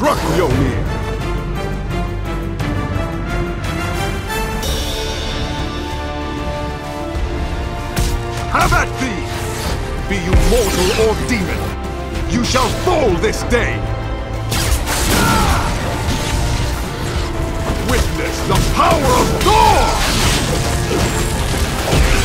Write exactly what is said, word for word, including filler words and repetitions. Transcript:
struck Mjolnir! Have at thee! Be you mortal or demon, you shall fall this day! Witness the power of Thor!